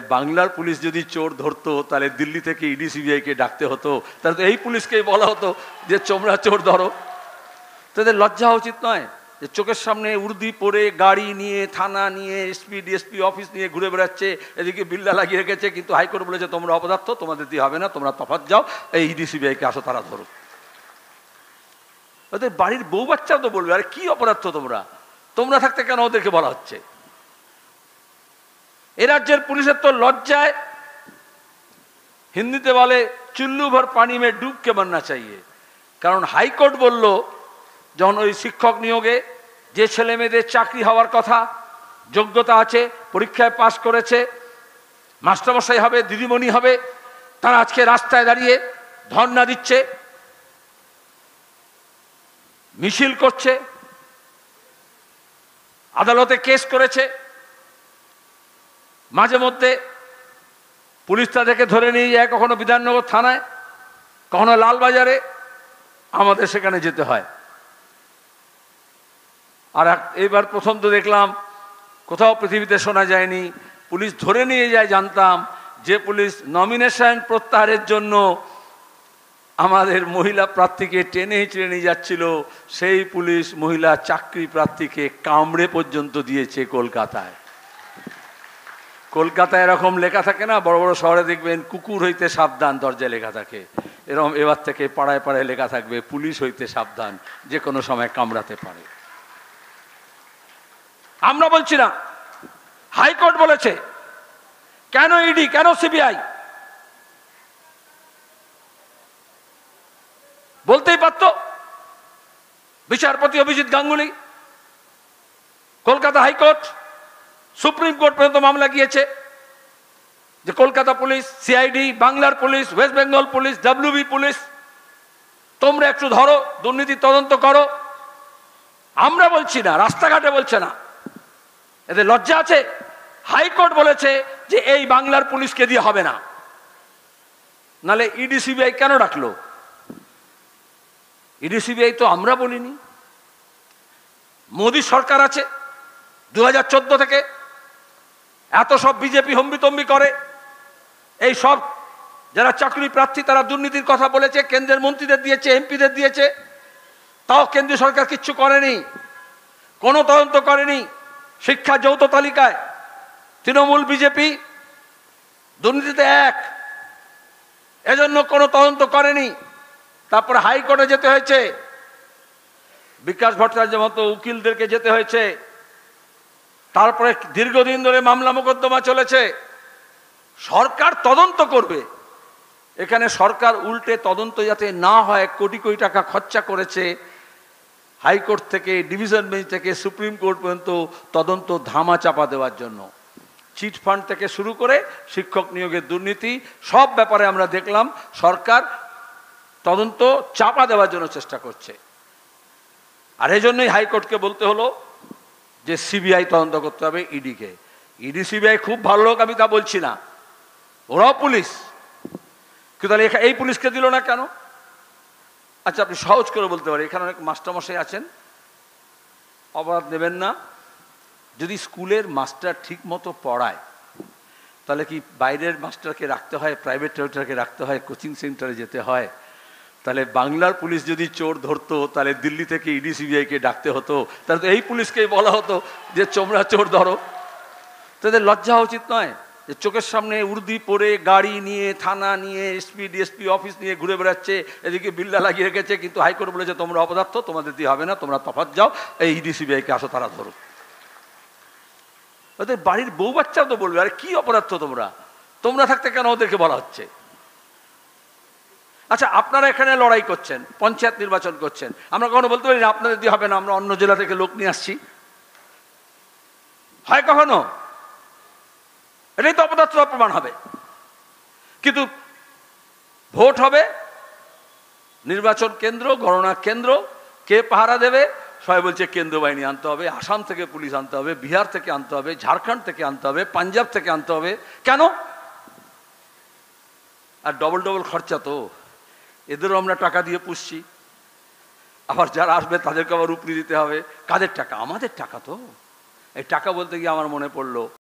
বাংলার পুলিশ যদি চোর ধরতো তাহলে দিল্লি থেকে ইডি সিবিআইকে ডাকতে হতো, তাহলে তো এই পুলিশকেই বলা হতো যে তোমরা চোর ধরো। তাদের লজ্জা হওয়া উচিত নয় যে চোখের সামনে উর্দি পরে গাড়ি নিয়ে থানা নিয়ে এসপি ডিএসপি অফিস নিয়ে ঘুরে বেড়াচ্ছে, এদিকে বিল্লা লাগিয়ে রেখেছে, কিন্তু হাইকোর্ট বলেছে তোমরা অপদার্থ, তোমাদের দিয়ে হবে না, তোমরা তফাৎ যাও, এই ইডি সিবিআইকে আসো, তারা ধরো। ওদের বাড়ির বউ বাচ্চাও তো বলবে আরে কি অপরাধ তোমরা, তোমরা থাকতে কেন ওদেরকে বলা হচ্ছে? এ রাজ্যের পুলিশের তো লজ্জায় হিন্দিতে বলে চুল্লু ভর পানি মে ডুব কে মরনা চাইয়ে। কারণ হাইকোর্ট বলল যখন ওই শিক্ষক নিয়োগে যে ছেলে মেয়েদের চাকরি হওয়ার কথা, যোগ্যতা আছে, পরীক্ষায় পাশ করেছে, মাস্টারমশাই হবে, দিদিমণি হবে, তারা আজকে রাস্তায় দাঁড়িয়ে ধর্ণা দিচ্ছে, মিছিল করছে, আদালতে কেস করেছে, মাঝে মধ্যে পুলিশ তাদেরকে ধরে নিয়ে যায়, কখনো বিধাননগর থানায়, কখনো লালবাজারে, আমাদের সেখানে যেতে হয়। আর এইবার প্রথম তো দেখলাম, কোথাও পৃথিবীতে শোনা যায়নি, পুলিশ ধরে নিয়ে যায়, জানতাম যে পুলিশ নমিনেশন প্রত্যাহারের জন্য আমাদের মহিলা প্রার্থীকে টেনে হিঁচড়ে নিয়ে যাচ্ছিল, সেই পুলিশ মহিলা চাকরি প্রার্থীকে কামড়ে পর্যন্ত দিয়েছে কলকাতায়। কলকাতায় এরকম লেখা থাকে না, বড় বড় শহরে দেখবেন কুকুর হইতে সাবধান দরজায় লেখা থাকে, এরকম এবার থেকে পাড়ায় পাড়ায় লেখা থাকবে পুলিশ হইতে সাবধান, যে কোনো সময় কামড়াতে পারে। আমরা বলছি না, হাইকোর্ট বলেছে। কেন ইডি, কেন সিবিআই? বলতেই পারত বিচারপতি Abhijit Ganguly, Kolkata high court, supreme court পর্যন্ত মামলা গিয়েছে যে কলকাতা পুলিশ, সিআইডি, বাংলার police, West Bengal police, WB police, তোমরা একটু ধরো, দুর্নীতি তদন্ত করো। আমরা বলছি না, রাস্তাঘাটে বলছে না, এদের লজ্জা আছে? হাইকোর্ট বলেছে যে এই বাংলার পুলিশকে দিয়ে হবে না, নালে ইডি সিবিআই কেন ডাকলো? ইডি সিবিআই তো আমরা বলিনি। মোদী সরকার আছে 2014 থেকে, এত সব বিজেপি হম্বিতম্বি করে, এই সব যারা চাকরি প্রার্থী তারা দুর্নীতির কথা বলেছে, কেন্দ্রের মন্ত্রীদের দিয়েছে, এমপিদের দিয়েছে, তাও কেন্দ্রীয় সরকার কিচ্ছু করেনি, কোনো তদন্ত করেনি। শিক্ষা যৌথ তালিকায় তৃণমূল বিজেপি দুর্নীতিতে এক, এজন্য কোনো তদন্ত করেনি। তারপরে হাইকোর্টে যেতে হয়েছে, বিকাশ ভট্টাচার্যের মতো উকিলদেরকে যেতে হয়েছে, তারপরে দীর্ঘদিন ধরে মামলা মোকদ্দমা চলেছে। সরকার তদন্ত করবে, এখানে সরকার উল্টে তদন্ত যাতে না হয় কোটি কোটি টাকা খরচা করেছে, হাইকোর্ট থেকে ডিভিশন বেঞ্চ থেকে সুপ্রিম কোর্ট পর্যন্ত তদন্ত ধামা চাপা দেওয়ার জন্য। চিটফান্ড থেকে শুরু করে শিক্ষক নিয়োগের দুর্নীতি, সব ব্যাপারে আমরা দেখলাম সরকার তদন্ত চাপা দেওয়ার জন্য চেষ্টা করছে। আর এই জন্যই হাইকোর্টকে বলতে হলো যে সিবিআই তদন্ত করতে হবে ইডিকে। ইডি সিবিআই খুব ভালো লোক, আমি তা বলছি না, ওরাও পুলিশ, কিন্তু তাহলে এই পুলিশকে দিল না কেন? আচ্ছা, আপনি সহজ করে বলতে পারেন, এখানে অনেক মাস্টারমশাই আছেন, অপরাধ নেবেন না, যদি স্কুলের মাস্টার ঠিক মতো পড়ায় তাহলে কি বাইরের মাস্টারকে রাখতে হয়, প্রাইভেট টিউটরকে রাখতে হয়, কোচিং সেন্টারে যেতে হয়? তাহলে বাংলার পুলিশ যদি চোর ধরতো তাহলে দিল্লি থেকে ইডি সিবিআইকে ডাকতে হতো, তাহলে তো এই পুলিশকেই বলা হতো যে তোমরা চোর ধরো। তাদের লজ্জা হওয়া উচিত নয় যে চোখের সামনে উর্দি পরে গাড়ি নিয়ে থানা নিয়ে এসপি ডিএসপি অফিস নিয়ে ঘুরে বেড়াচ্ছে, এদিকে বিল্লা লাগিয়ে রেখেছে, কিন্তু হাইকোর্ট বলেছে তোমরা অপদার্থ, তোমাদের দিয়ে হবে না, তোমরা তফাৎ যাও, এই ইডি সিবিআইকে আসো, তারা ধরো। ওদের বাড়ির বউ বাচ্চাও তো বলবে আরে কি অপরাধ তোমরা, তোমরা থাকতে কেন ওদেরকে বলা হচ্ছে? আচ্ছা, আপনারা এখানে লড়াই করছেন, পঞ্চায়েত নির্বাচন করছেন, আমরা কখনো বলতে পারি না আপনাদের দিয়ে হবে না, আমরা অন্য জেলা থেকে লোক নিয়ে আসছি? হয় কখনো? এটাই তো অপদার্থতা প্রমাণ হবে। কিন্তু ভোট হবে, নির্বাচন কেন্দ্র, গণনা কেন্দ্র, কে পাহারা দেবে? সবাই বলছে কেন্দ্র বাহিনী আনতে হবে, আসাম থেকে পুলিশ আনতে হবে, বিহার থেকে আনতে হবে, ঝাড়খণ্ড থেকে আনতে হবে, পাঞ্জাব থেকে আনতে হবে। কেন? আর ডবল ডবল খরচা তো, এদেরও আমরা টাকা দিয়ে পুষছি, আবার যারা আসবে তাদেরকে আবার উপরি দিতে হবে। কাদের টাকা? আমাদের টাকা তো। এই টাকা বলতে গিয়ে আমার মনে পড়লো